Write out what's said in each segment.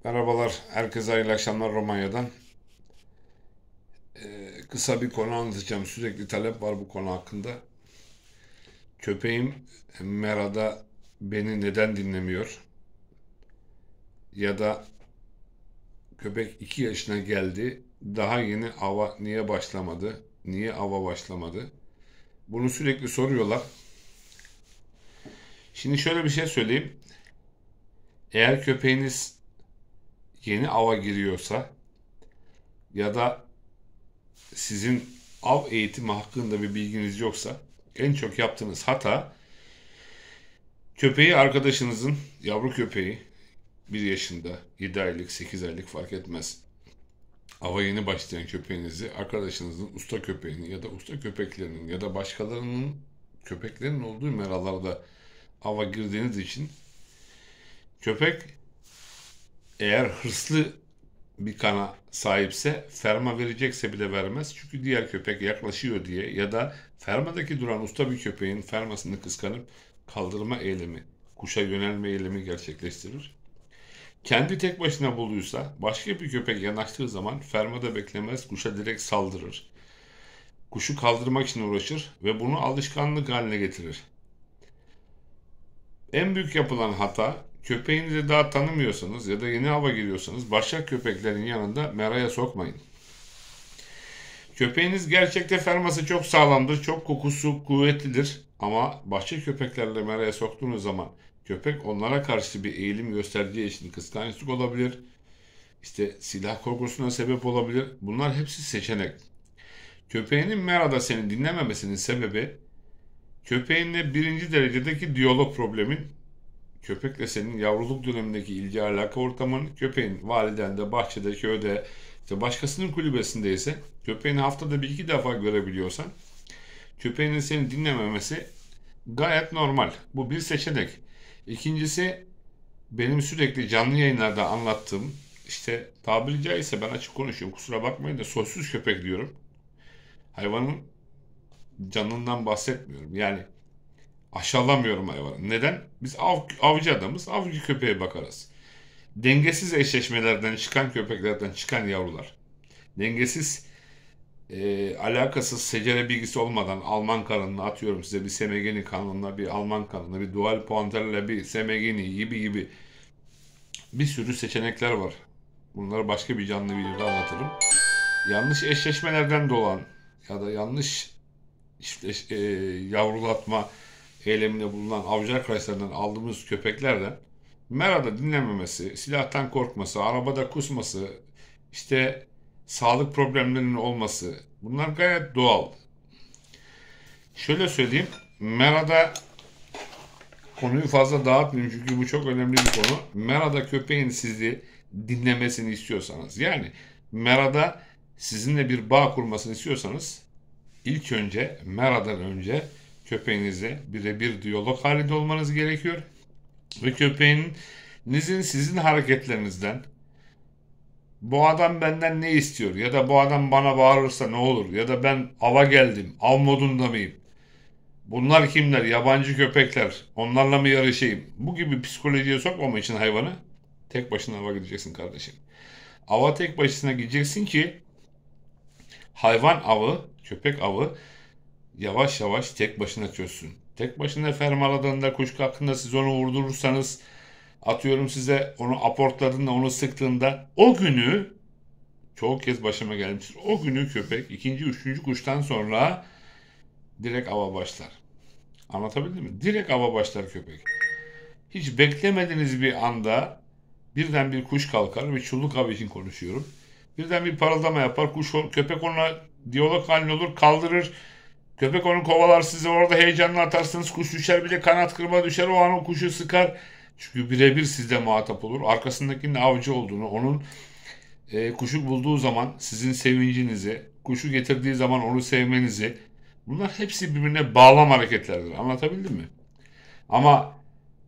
Merhabalar, herkese hayırlı akşamlar Romanya'dan. Kısa bir konu anlatacağım. Sürekli talep var bu konu hakkında. Köpeğim Mera'da beni neden dinlemiyor? Ya da köpek 2 yaşına geldi, daha yeni ava niye başlamadı? Niye ava başlamadı? Bunu sürekli soruyorlar. Şimdi şöyle bir şey söyleyeyim. Eğer köpeğiniz yeni ava giriyorsa ya da sizin av eğitimi hakkında bir bilginiz yoksa en çok yaptığınız hata köpeği arkadaşınızın yavru köpeği 1 yaşında, 7 aylık, 8 aylık fark etmez. Ava yeni başlayan köpeğinizi arkadaşınızın usta köpeğini ya da usta köpeklerinin ya da başkalarının köpeklerin olduğu meralarda ava girdiğiniz için köpek eğer hırslı bir kana sahipse ferma verecekse bile vermez. Çünkü diğer köpek yaklaşıyor diye ya da fermadaki duran usta bir köpeğin fermasını kıskanıp kaldırma eylemi, kuşa yönelme eylemi gerçekleştirir. Kendi tek başına bulduysa başka bir köpek yanaştığı zaman fermada beklemez, kuşa direkt saldırır. Kuşu kaldırmak için uğraşır ve bunu alışkanlık haline getirir. En büyük yapılan hata, köpeğinizi daha tanımıyorsanız ya da yeni hava giriyorsanız başka köpeklerin yanında meraya sokmayın. Köpeğiniz gerçekte ferması çok sağlamdır, çok kokusu kuvvetlidir ama başka köpeklerle meraya soktuğunuz zaman köpek onlara karşı bir eğilim gösterdiği için kıskançlık olabilir. İşte silah korkusuna sebep olabilir. Bunlar hepsi seçenek. Köpeğinin merada seni dinlememesinin sebebi köpeğinle birinci derecedeki diyalog problemin, köpekle senin yavruluk dönemindeki ilgi alaka ortamın, köpeğin validende, bahçede, köyde, işte başkasının kulübesindeyse, köpeğini haftada bir iki defa görebiliyorsan, köpeğinin seni dinlememesi gayet normal. Bu bir seçenek. İkincisi, benim sürekli canlı yayınlarda anlattığım, işte tabiri caizse ben açık konuşuyorum, kusura bakmayın da soysuz köpek diyorum. Hayvanın canından bahsetmiyorum. Yani aşağılamıyorum hayvanı. Neden? Biz avcı adamız, avcı köpeğe bakarız. Dengesiz eşleşmelerden çıkan köpeklerden çıkan yavrular. Dengesiz, alakasız secere bilgisi olmadan Alman kanını atıyorum size, bir Semegeni kanunla bir Alman kanunu, bir Dual Pointer'la bir Semegeni gibi gibi bir sürü seçenekler var. Bunları başka bir canlı videoda anlatırım. Yanlış eşleşmelerden dolan ya da yanlış işte, yavrulatma eyleminde bulunan avcı arkadaşlarından aldığımız köpeklerden merada dinlememesi, silahtan korkması, arabada kusması, işte sağlık problemlerinin olması, bunlar gayet doğal. Şöyle söyleyeyim, merada konuyu fazla dağıtmayayım çünkü bu çok önemli bir konu. Merada köpeğin sizi dinlemesini istiyorsanız, yani merada sizinle bir bağ kurmasını istiyorsanız, İlk önce meradan önce köpeğinize birebir diyalog halinde olmanız gerekiyor. Ve köpeğinizin sizin hareketlerinizden bu adam benden ne istiyor ya da bu adam bana bağırırsa ne olur ya da ben ava geldim, av modunda mıyım? Bunlar kimler? Yabancı köpekler. Onlarla mı yarışayım? Bu gibi psikolojiye sokmamak için hayvanı tek başına ava gideceksin kardeşim. Ava tek başına gideceksin ki hayvan avı, köpek avı yavaş yavaş tek başına çözsün. Tek başına fermaladığında kuşku hakkında siz onu vurdurursanız, atıyorum size onu aportladığında, onu sıktığında, o günü, çoğu kez başıma gelmiştir, o günü köpek ikinci, üçüncü kuştan sonra direkt ava başlar. Anlatabildim mi? Direkt ava başlar köpek. Hiç beklemediğiniz bir anda birden bir kuş kalkar ve çulluk avı için konuşuyorum. Birden bir parıldama yapar. Köpek onunla diyalog halinde olur, kaldırır. Köpek onu kovalar, sizi orada heyecanla atarsınız. Kuş düşer, bile kanat kırma düşer. O an o kuşu sıkar. Çünkü birebir sizle muhatap olur. Arkasındakinin avcı olduğunu, onun kuşu bulduğu zaman sizin sevincinizi, kuşu getirdiği zaman onu sevmenizi, bunlar hepsi birbirine bağlam hareketlerdir. Anlatabildim mi? Ama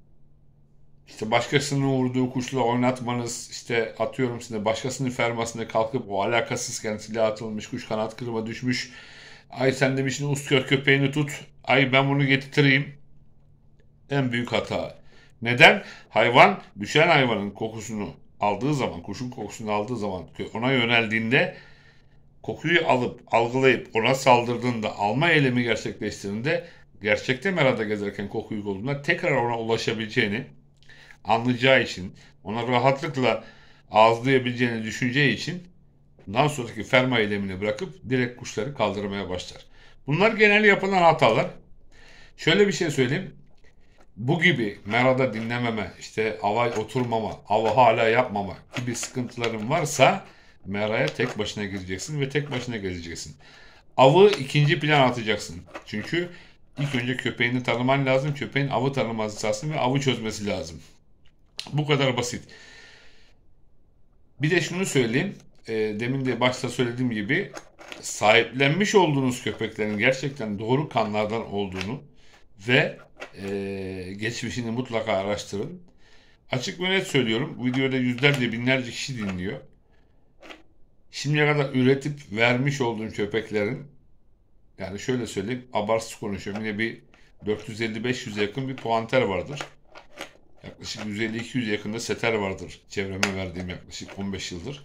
işte başkasının vurduğu kuşla oynatmanız, işte atıyorum size başkasının fermasında kalkıp o alakasızken silah atılmış, kuş kanat kırma düşmüş. Ay sen demişsin ustka köpeğini tut. Ay ben bunu getireyim. En büyük hata. Neden? Hayvan düşen hayvanın kokusunu aldığı zaman, kuşun kokusunu aldığı zaman ona yöneldiğinde, kokuyu alıp algılayıp ona saldırdığında, alma eylemi gerçekleştirdiğinde, gerçekte merada gezerken kokuyu bulduğunda tekrar ona ulaşabileceğini anlayacağı için, ona rahatlıkla ağızlayabileceğini düşüneceği için bundan sonraki ferma eylemini bırakıp direkt kuşları kaldırmaya başlar. Bunlar genel yapılan hatalar. Şöyle bir şey söyleyeyim. Bu gibi merada dinlememe, işte ava oturmama, avı hala yapmama gibi sıkıntıların varsa meraya tek başına gireceksin ve tek başına gezeceksin. Avı ikinci plan atacaksın. Çünkü ilk önce köpeğini tanıman lazım. Köpeğin avı tanıması lazım ve avı çözmesi lazım. Bu kadar basit. Bir de şunu söyleyeyim. Demin de başta söylediğim gibi sahiplenmiş olduğunuz köpeklerin gerçekten doğru kanlardan olduğunu ve geçmişini mutlaka araştırın. Açık ve net söylüyorum. Bu videoda yüzlerce binlerce kişi dinliyor. Şimdiye kadar üretip vermiş olduğum köpeklerin, yani şöyle söyleyeyim, abartsız konuşuyorum, yine bir 450-500'e yakın bir puanter vardır. Yaklaşık 150-200 yakında seter vardır. Çevreme verdiğim yaklaşık 15 yıldır.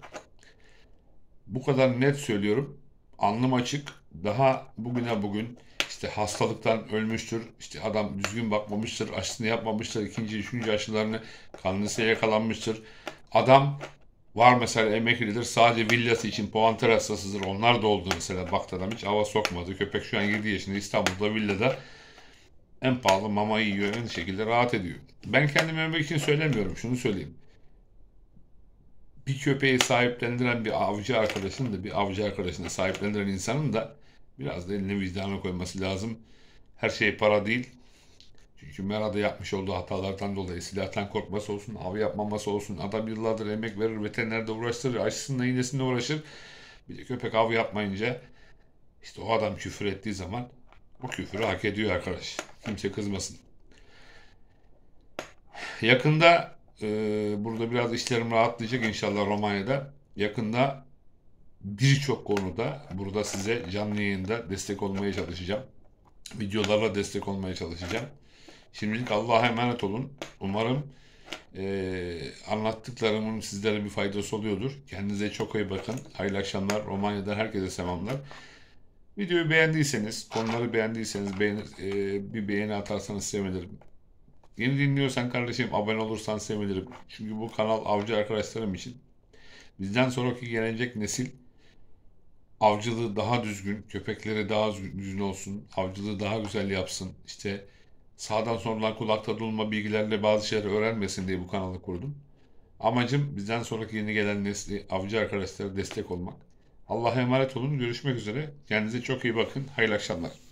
Bu kadar net söylüyorum. Alnım açık. Daha bugüne bugün işte hastalıktan ölmüştür. İşte adam düzgün bakmamıştır. Aşısını yapmamıştır. İkinci, üçüncü aşılarını kanlısı yakalanmıştır. Adam var mesela, emeklidir. Sadece villası için puanter hastasıdır. Onlar da oldu mesela. Baktı adam hiç hava sokmadı. Köpek şu an 7 yaşında İstanbul'da villada en pahalı mamayı yiyor. En şekilde rahat ediyor. Ben kendimi övmek için söylemiyorum. Şunu söyleyeyim. Bir köpeği sahiplendiren bir avcı arkadaşın da, bir avcı arkadaşını sahiplendiren insanın da biraz da eline vicdanına koyması lazım. Her şey para değil. Çünkü merada yapmış olduğu hatalardan dolayı silahtan korkması olsun, av yapmaması olsun. Adam yıllardır emek verir, veterinerde uğraştırır, aşısında iğnesinde uğraşır. Bir de köpek av yapmayınca işte o adam küfür ettiği zaman o küfürü hak ediyor arkadaş. Kimse kızmasın. Yakında burada biraz işlerim rahatlayacak inşallah Romanya'da. Yakında birçok konuda burada size canlı yayında destek olmaya çalışacağım. Videolarla destek olmaya çalışacağım. Şimdilik Allah'a emanet olun. Umarım anlattıklarımın sizlere bir faydası oluyordur. Kendinize çok iyi bakın. Hayırlı akşamlar. Romanya'dan herkese selamlar. Videoyu beğendiyseniz, konuları beğendiyseniz bir beğeni atarsanız sevinirim. Yeni dinliyorsan kardeşim abone olursan sevinirim. Çünkü bu kanal avcı arkadaşlarım için. Bizden sonraki gelecek nesil avcılığı daha düzgün, köpekleri daha düzgün olsun, avcılığı daha güzel yapsın. İşte sağdan soldan kulakta dolma bilgilerle bazı şeyleri öğrenmesin diye bu kanalı kurdum. Amacım bizden sonraki yeni gelen nesli, avcı arkadaşlara destek olmak. Allah'a emanet olun. Görüşmek üzere. Kendinize çok iyi bakın. Hayırlı akşamlar.